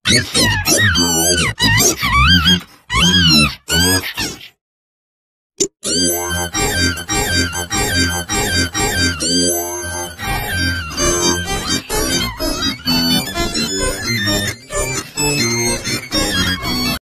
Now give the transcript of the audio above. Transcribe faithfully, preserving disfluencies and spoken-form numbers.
Look for the Gummy Bear album production music, videos, and extras. Oh, I have